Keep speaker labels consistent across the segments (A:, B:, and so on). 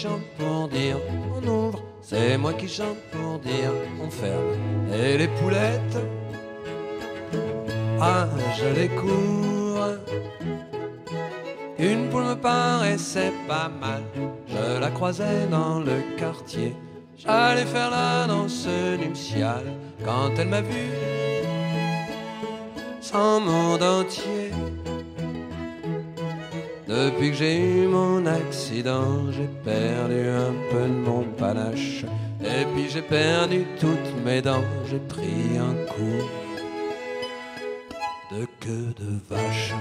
A: chante pour dire on ouvre, c'est moi qui chante pour dire on ferme. Et les poulettes, ah, je les couvre. Une poule me paraissait pas mal, je la croisais dans le quartier. J'allais faire la danse nuptiale quand elle m'a vu, sans monde entier. Depuis que j'ai eu mon accident, j'ai perdu un peu de mon panache. Et puis j'ai perdu toutes mes dents, j'ai pris un coup de queue de vache.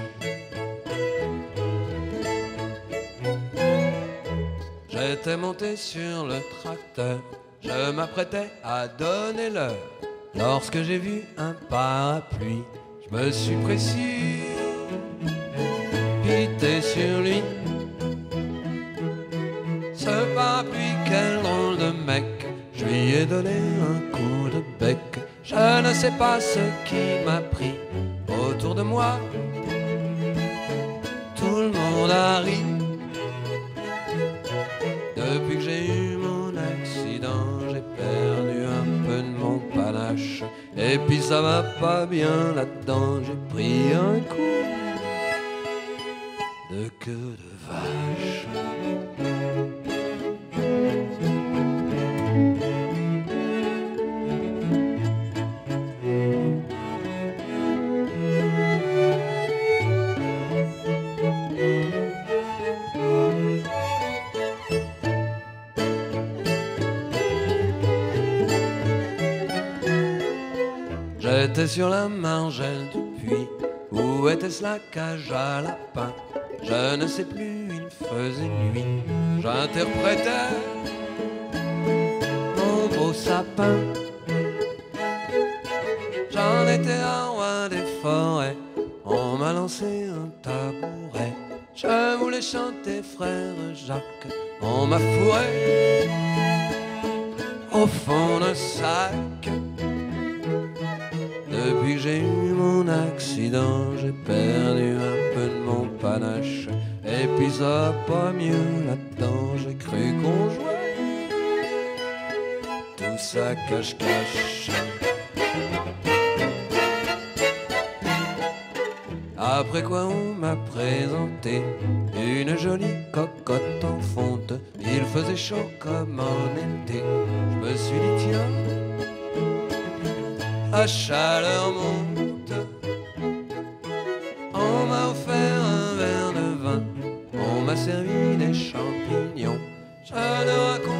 A: J'étais monté sur le tracteur, je m'apprêtais à donner l'heure, lorsque j'ai vu un parapluie, je me suis précipité sur lui. Ce parapluie, quel drôle de mec, je lui ai donné un coup de bec. Je ne sais pas ce qui m'a pris autour de moi, tout le monde a ri. Depuis que j'ai eu mon accident, j'ai perdu un peu de mon panache. Et puis ça va pas bien là-dedans, j'ai pris un coup de queue de vache. J'étais sur la margelle du puits, où était-ce la cage à lapin? Je ne sais plus, il faisait nuit, j'interprétais mon beau sapin. J'en étais un roi des forêts, on m'a lancé un tabouret. Je voulais chanter frère Jacques, on m'a fourré au fond d'un sac. Depuis que j'ai eu mon accident, j'ai perdu un peu de mon panache. Et puis ça va pas mieux là-dedans, j'ai cru qu'on jouait tout ça cache-cache. Après quoi on m'a présenté une jolie cocotte en fonte. Il faisait chaud comme en été, je me suis dit tiens, la chaleur monte. On m'a offert un verre de vin, on m'a servi des champignons. Je ne raconte